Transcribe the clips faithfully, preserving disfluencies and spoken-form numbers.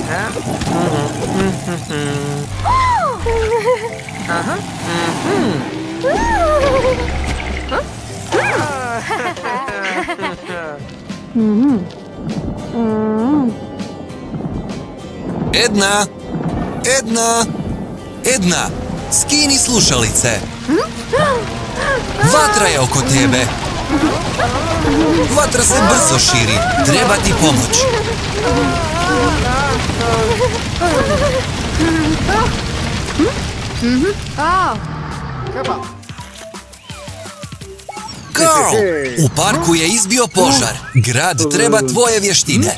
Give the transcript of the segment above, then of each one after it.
Edna! Edna! Edna! Skini slušalice! Vatra je oko tebe! Vatra se brzo širi! Treba ti pomoć! Carl! U parku je izbio požar! Grad treba tvoje vještine!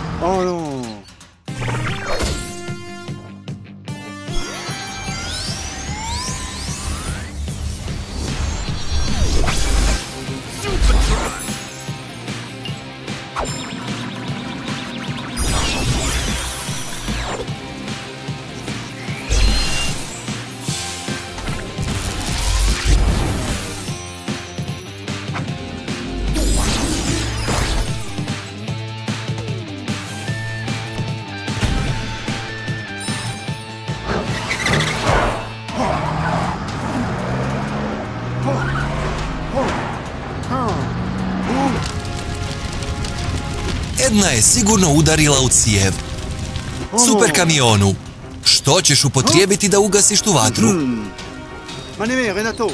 Edna je sigurno udarila u cijev. Super kamionu, što ćeš upotrijebiti da ugasiš tu vatru? Ma ne, Renato.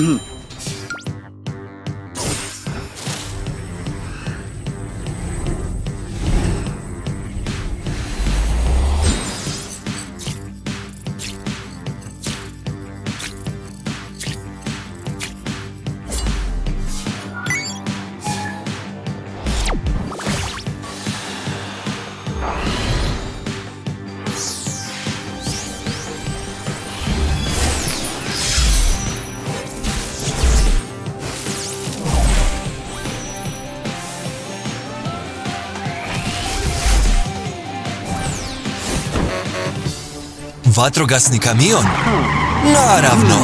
Vatrogasni kamion? Naravno!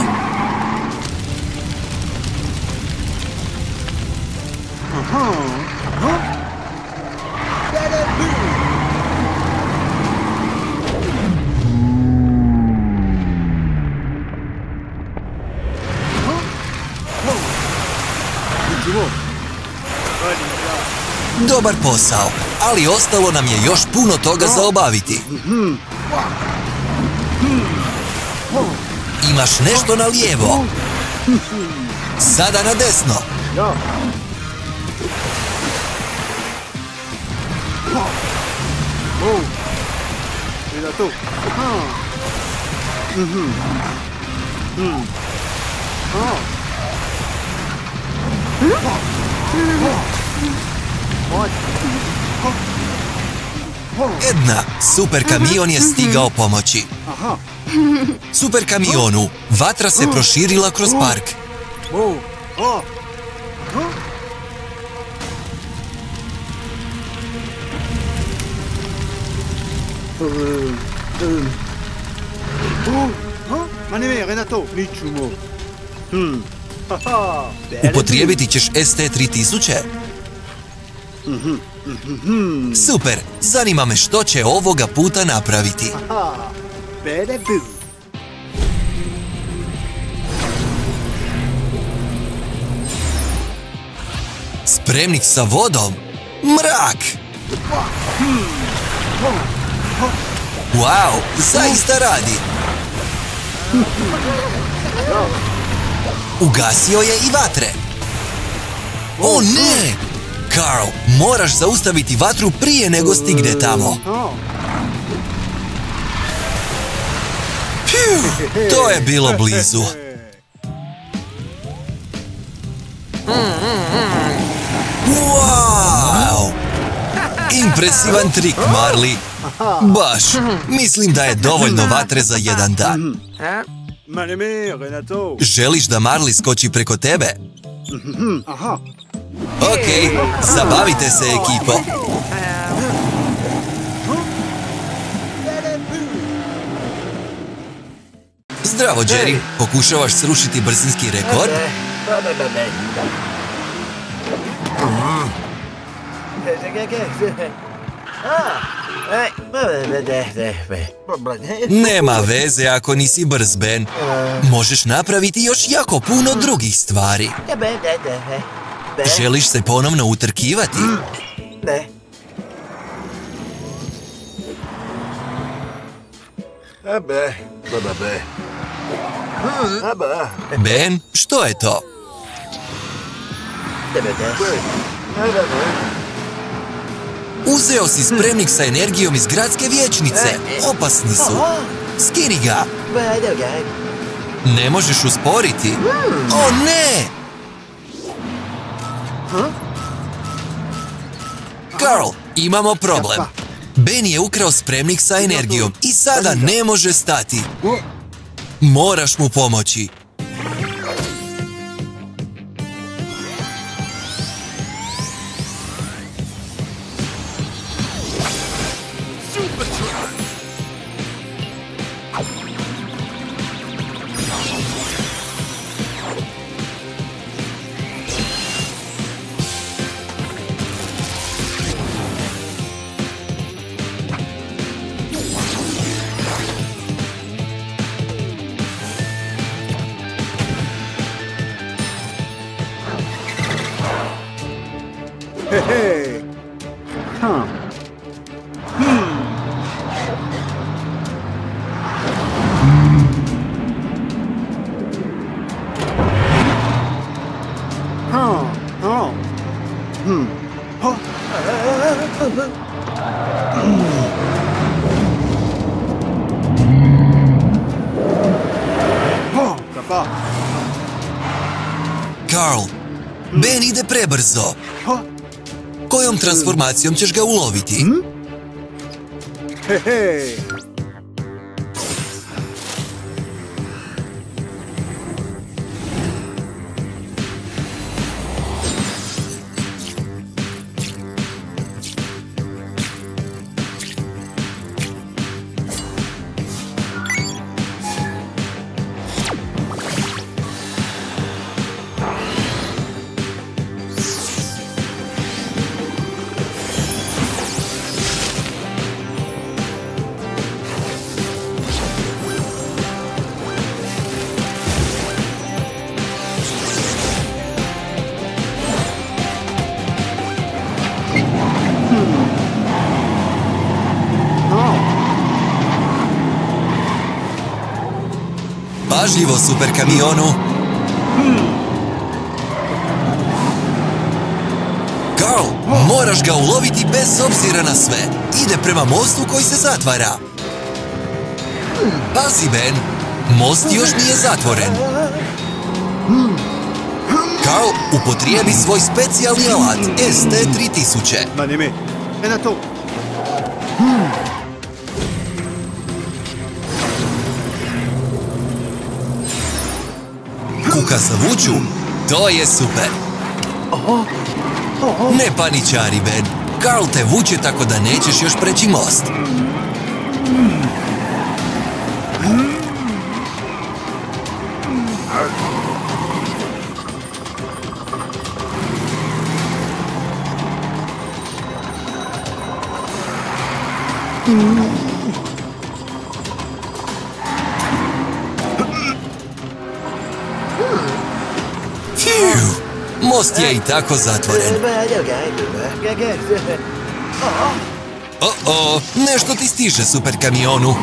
Dobar posao, ali ostalo nam je još puno toga za obaviti. Imaš nešto na lijevo. Sada na desno. Edna, super kamion je stigao pomoći. Super kamionu, vatra se proširila kroz park. Upotrijebiti ćeš S T tri tisuće? Super, zanima me što će ovoga puta napraviti. Spremnik sa vodom? Mrak! Wow, zaista radi! Ugasio je i vatre! O ne! Carl, moraš zaustaviti vatru prije nego stigne tamo. Pju, to je bilo blizu. Wow! Impresivan trik, Marley. Baš, mislim da je dovoljno vatre za jedan dan. Želiš da Marley skoči preko tebe? Ok, zabavite se, ekipo. Zdravo, Jerry. Pokušavaš srušiti brzinski rekord? Nema veze ako nisi brz, Ben. Možeš napraviti još jako puno drugih stvari. Želiš se ponovno utrkivati? Ne. Ben, što je to? Uzeo si spremnik sa energijom iz gradske vijećnice. Opasni su. Skini ga. Ne možeš usporiti. O ne! Carl, imamo problem. Ben je ukrao spremnik sa energijom i sada ne može stati. Moraš mu pomoći. Hey! Huh. Hmm. Huh. Oh. Hmm. Huh. Oh, papa. Carl, Ben ide prebrzo. Huh. Kojom transformacijom ćeš ga uloviti? Hmm? Hey, hey. Pažljivo, super kamionu. Carl, moraš ga uloviti bez obzira na sve. Ide prema mostu koji se zatvara. Pazi, Ben, most još nije zatvoren. Carl, upotrijebi svoj specijalni alat S T tri tisuće. Manime. Renato. Kuka za vuču, to je super. Ne paničari, Ben. Carl te vuče tako da nećeš još preći most. Most je i tako zatvoren. O-o, nešto ti stiže, super kamionu.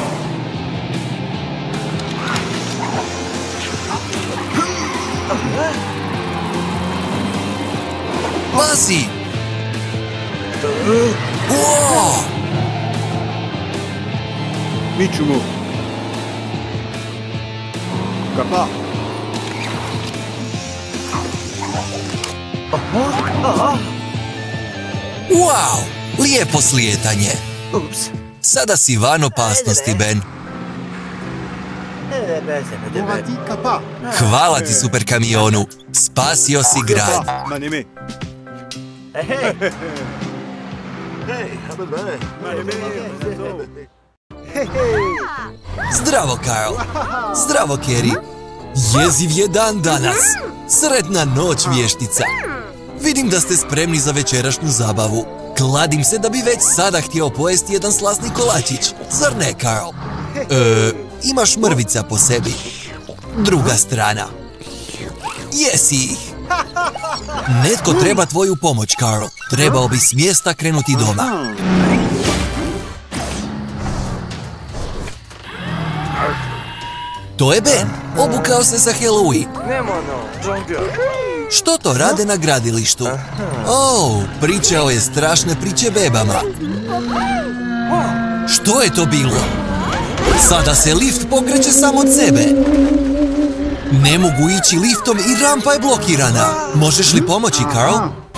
Pazi! Wow! Mičumu. Kapa. Wow! Lijepo slijetanje. Sada si van opasnosti, Ben. Morati kapa. Hvala ti, super kamionu. Spasio si grad. Manime. Zdravo, Carl. Zdravo, Kerry. Jeziv je dan danas. Sretna noć, vještica. Vidim da ste spremni za večerašnju zabavu. Kladim se da bi već sada htio pojesti jedan slasni kolačić. Zar ne, Carl? E, imaš mrvica po sebi. Druga strana. Jesi ih. Netko treba tvoju pomoć, Carl. Trebao bi s mjesta krenuti doma. To je Ben. Obukao se za Halloween. Što to rade na gradilištu? Oh, pričao je strašne priče bebama. Što je to bilo? Sada se lift pokreće sam od sebe. Ne mogu ići liftom i rampa je blokirana. Možeš li pomoći, Carl?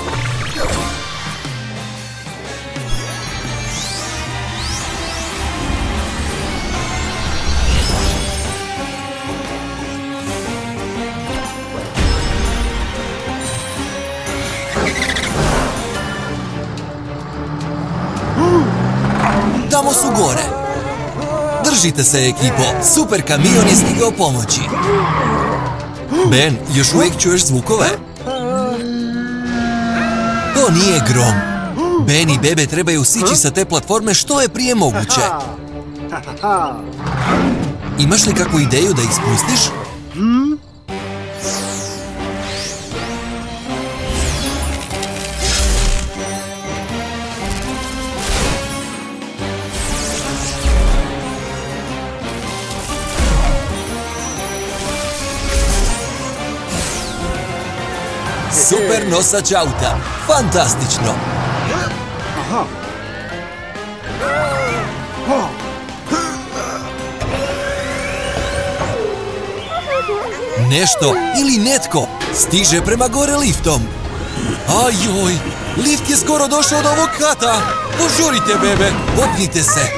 Tamo su gore. Držite se, ekipo. Super kamion je stigao pomoći. Ben, još uvijek čuješ zvukove? To nije grom. Ben i bebe trebaju sići sa te platforme što je prije moguće. Imaš li kakvu ideju da ih spustiš? Super nosač auta. Fantastično. Nešto ili netko stiže prema gore liftom. Ajoj, lift je skoro došao do ovog kata. Požurite, bebe, popnite se.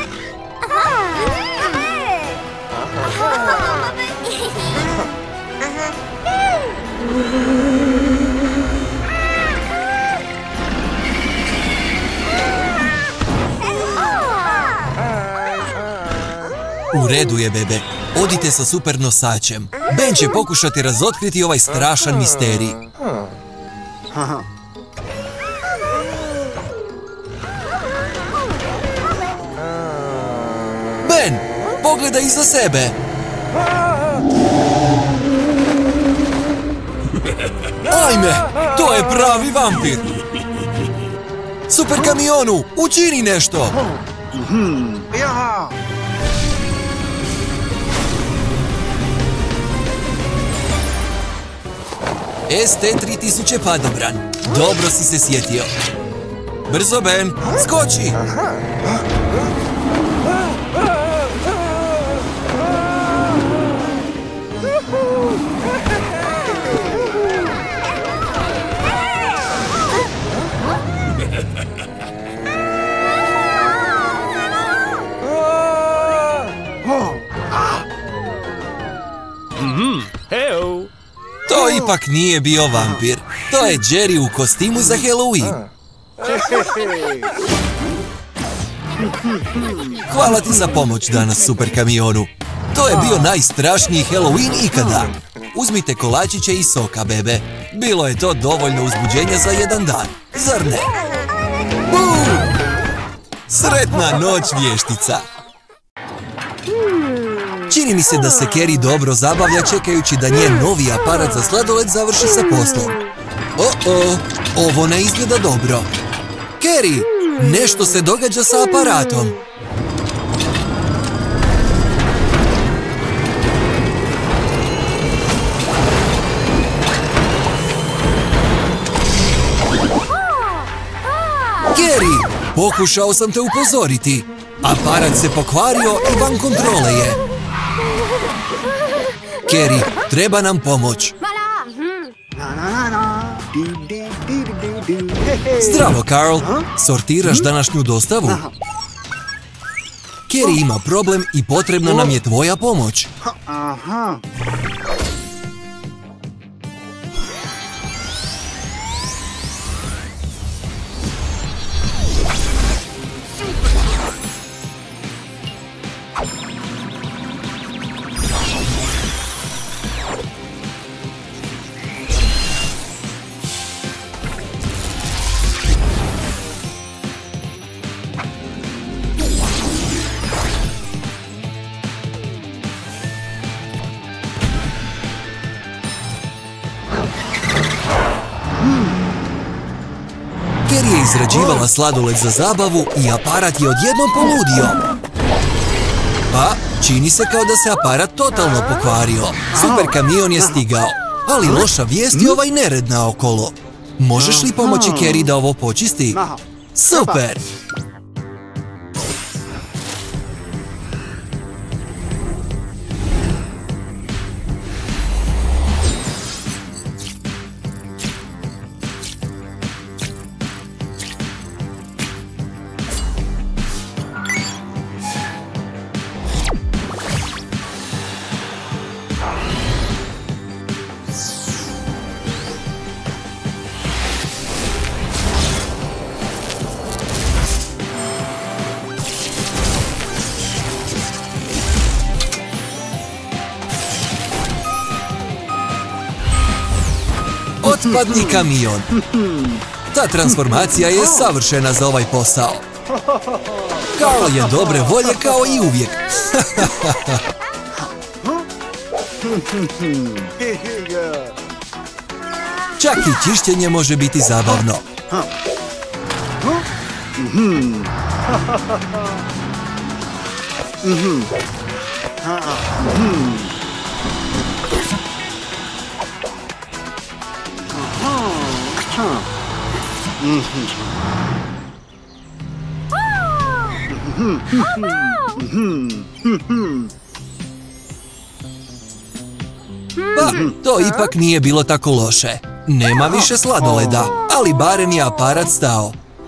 U redu je, bebe. Odite sa super nosačem. Ben će pokušati razotkriti ovaj strašan misterij. Ben, pogledaj iza sebe. Ajme, to je pravi vampir. Super kamionu, učini nešto. S T tri tisuće padobran. Dobro si se sjetio. Brzo, Ben, skoči! To ipak nije bio vampir. To je Jerry u kostimu za Halloween. Hvala ti za pomoć danas, super kamionu. To je bio najstrašniji Halloween ikada. Uzmite kolačiće i soka, bebe. Bilo je to dovoljno uzbuđenja za jedan dan. Zar ne? Bum! Sretna noć, vještica. Čini mi se da se Carrie dobro zabavlja čekajući da njen novi aparat za sladoled završi sa poslom. O-o, ovo ne izgleda dobro. Carrie, nešto se događa sa aparatom. Carrie, pokušao sam te upozoriti. Aparat se pokvario i van kontrole je. Carrie, treba nam pomoć. Zdravo, Carl. Sortiraš današnju dostavu? Carrie ima problem i potrebna nam je tvoja pomoć. izrađivala sladoled za zabavu i aparat je odjednom poludio. Pa, čini se kao da se aparat totalno pokvario. Super kamion je stigao, ali loša vijest je ovaj nered naokolo. Možeš li pomoći Carrie da ovo počisti? Super! Otpadni kamion. Ta transformacija je savršena za ovaj posao. Carl je dobre volje kao i uvijek. Čak i čišćenje može biti zabavno. Pa, to ipak nije bilo tako loše. Nema više sladoleda, ali barem je aparat stao.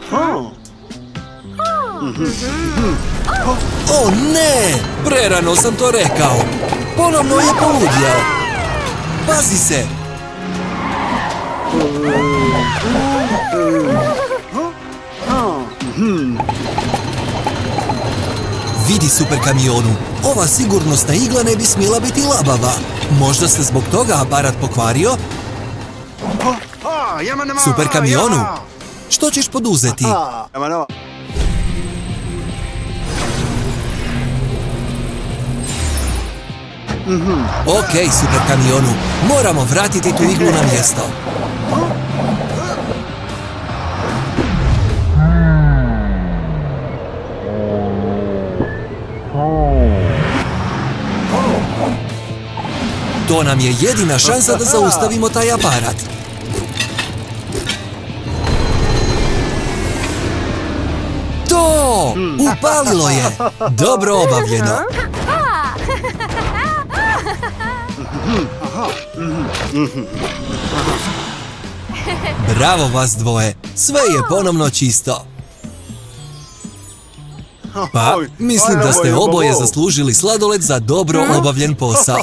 O ne! Prerano sam to rekao. Ponovno je poludjao. Pazi se! Vidi super kamionu, ova sigurnosna igla ne bi smjela biti labava. Možda se zbog toga aparat pokvario? Super kamionu, što ćeš poduzeti? Ok, super kamionu, moramo vratiti tu iglu na mjesto. To nam je jedina šansa da zaustavimo taj aparat. To! Upalilo je! Dobro obavljeno! Bravo vas dvoje! Sve je ponovno čisto! Pa, mislim da ste oboje zaslužili sladoled za dobro obavljen posao.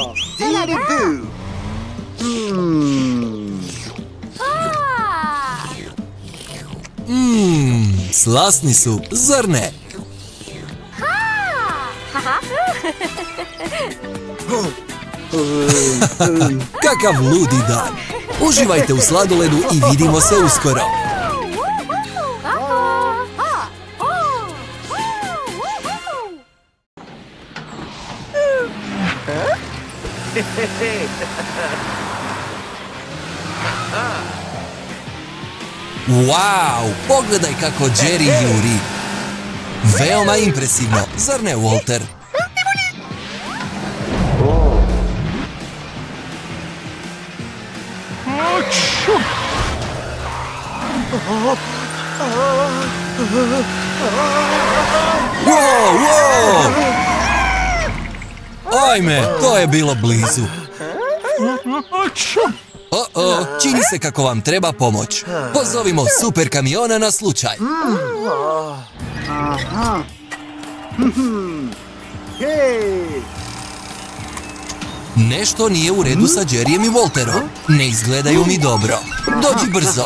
Mmm, slasni su, zar ne? Kakav ludi dan! Uživajte u sladoledu i vidimo se uskoro! Wow, pogledaj kako Jerry juri. Veoma impresivno, zar ne, Walter? Wow, wow! Ajme, to je bilo blizu. O-o, čini se kako vam treba pomoć. Pozovimo super kamiona na slučaj. Nešto nije u redu sa Jerryjem i Walterom. Ne izgledaju mi dobro. Dođi brzo.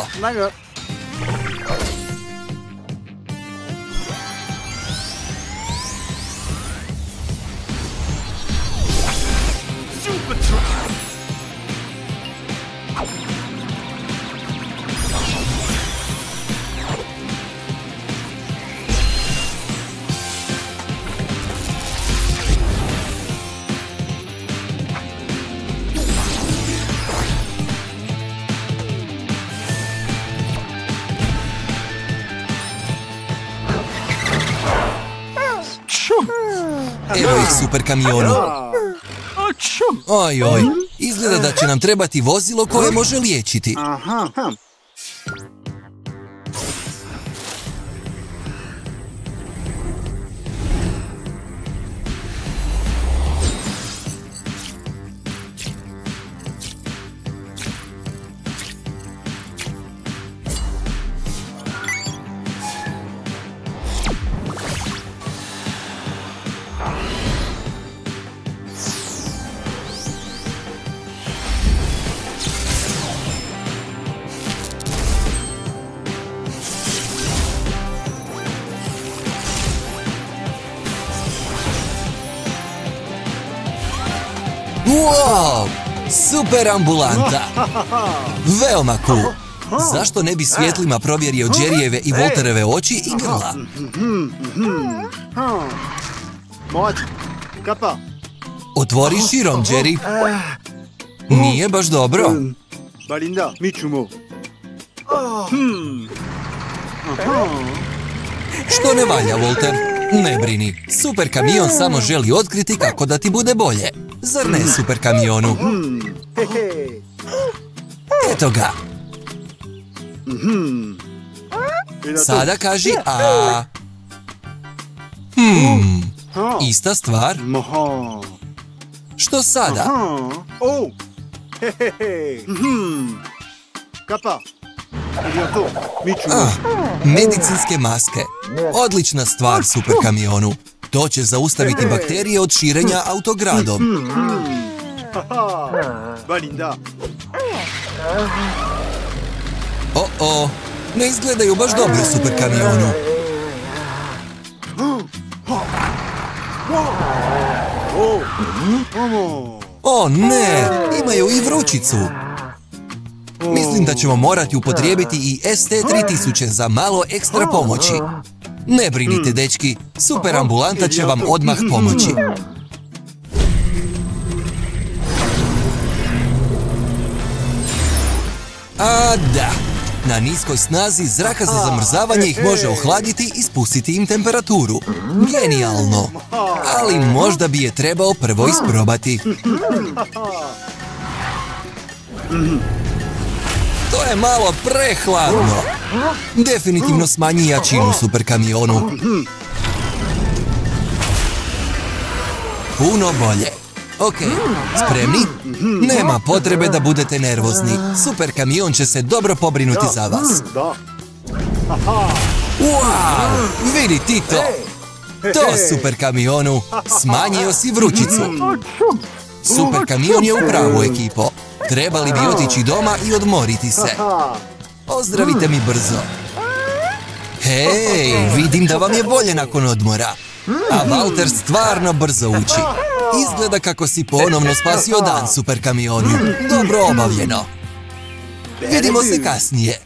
Evo ih, super kamionu. Oj, oj, izgleda da će nam trebati vozilo koje može liječiti. Aha. Wow! Super ambulanta! Veoma cool! Zašto ne bi svjetlima provjerio Jerryjeve i Walterove oči i grla? Moć. Kapa. Otvori širom, Jerry. Nije baš dobro. Balinda. Mičumo. Što ne valja, Walter? Ne brini. Super kamion samo želi otkriti kako da ti bude bolje. Zar ne, super kamionu? Eto ga. Sada kaži a. Hmm. Ista stvar. Što sada? Oh. Kapa. Ah, medicinske maske. Odlična stvar, super kamionu. To će zaustaviti bakterije od širenja autogradom. Balinda. O-o, ne izgledaju baš dobro, super kamionu. O ne, imaju i vrućicu. Mislim da ćemo morati upotrijebiti i S T tri tisuće za malo ekstra pomoći. Ne brinite, dečki, super ambulanta će vam odmah pomoći. A da, na niskoj snazi zraka za zamrzavanje ih može ohladiti i spustiti im temperaturu. Genijalno! Ali možda bi je trebao prvo isprobati. To je malo prehladno. Definitivno smanji jačinu super kamionu. Puno bolje. Ok, spremni? Nema potrebe da budete nervozni. Super kamion će se dobro pobrinuti za vas. Wow, vidi ti to. To, super kamionu, smanjio si vrućicu. Super kamion je u pravu, ekipo. Trebali bi otići doma i odmoriti se. Pozdravite mi brzo. Hej, vidim da vam je bolje nakon odmora. A Walter stvarno brzo uči. Izgleda kako si ponovno spasio dan, super kamionu. Dobro obavljeno. Vidimo se kasnije.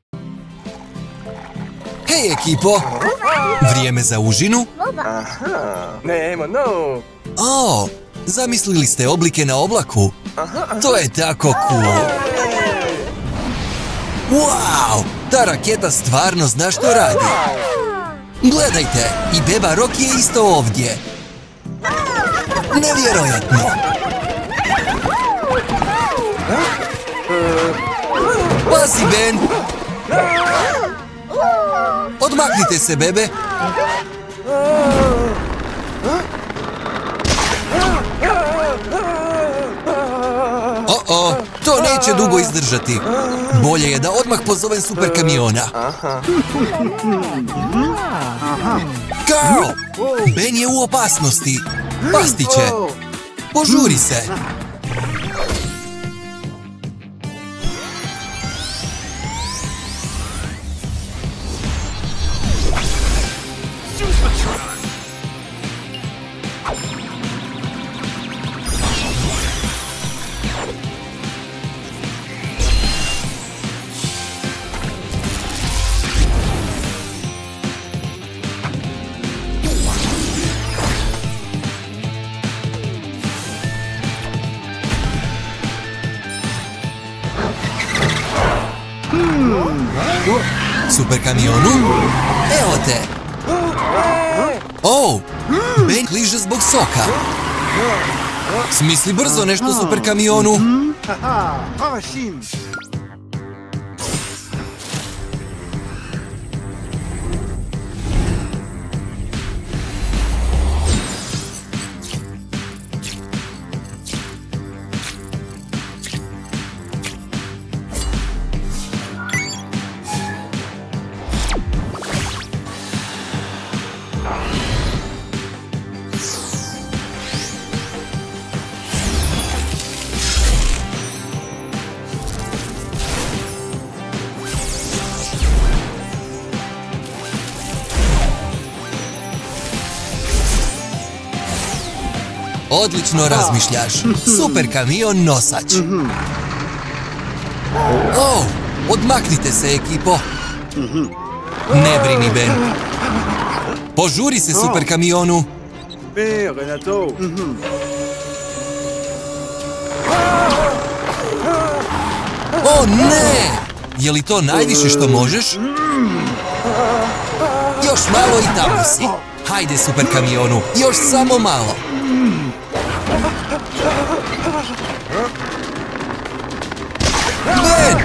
Hej, ekipo. Vrijeme za užinu? O, zamislili ste oblike na oblaku? To je tako cool. Wow, ta raketa stvarno zna što radi. Gledajte, i beba Rocky je isto ovdje. Nevjerojatno. Pazi, Ben. Odmaknite se, bebe. O-o, to neće dugo izdržati. Bolje je da odmah pozovem super kamiona. Carl! Ben je u opasnosti. Pasti će. Požuri se. Super kamionu, evo te. Oh, Ben kliže zbog soka. Smisli brzo nešto super kamionu. Haha, Parachim. Odlično razmišljaš. Super kamion nosač. Oh, odmaknite se, ekipo. Ne brini, Ben. Požuri se super kamionu. Super, Renato. O ne! Je li to najviše što možeš? Još malo i tamo si. Hajde super kamionu, još samo malo. Ben!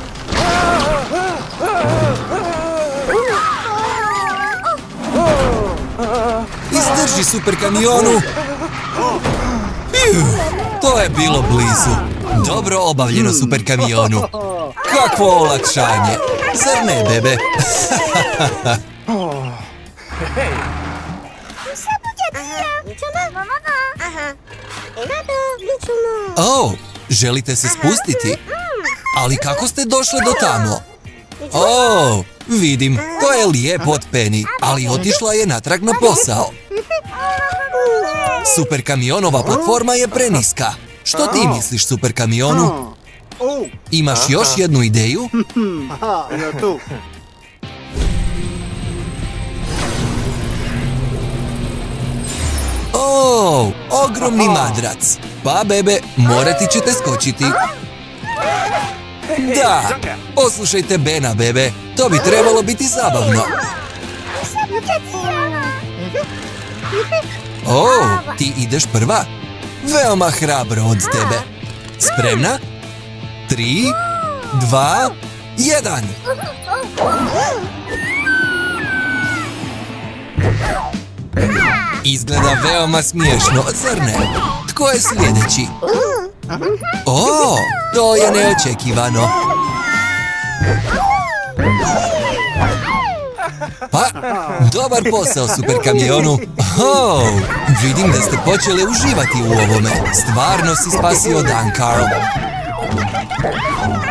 Izdrži super kamionu. Piu, to je bilo blizu. Dobro obavljeno super kamionu. Kakvo olakšanje. Zar ne, bebe? Oh, želite se spustiti? Ali kako ste došli do tamo? Oh, vidim, to je lijepo od Penny, ali otišla je natrag na posao. Super kamionova platforma je preniska. Što ti misliš, super kamionu? Imaš još jednu ideju? Haha, Renato. Oh, ogromni madrac. Pa, bebe, morati ćete skočiti. Da, poslušajte Bena, bebe. To bi trebalo biti zabavno. Oh, ti ideš prva? Veoma hrabro od tebe. Spremna? Tri, dva, jedan. Izgleda veoma smiješno, zar ne? Tko je sljedeći? O, to je neočekivano. Pa, dobar posao, super kamionu. Oh, vidim da ste počeli uživati u ovome. Stvarno si spasio dan, Carl.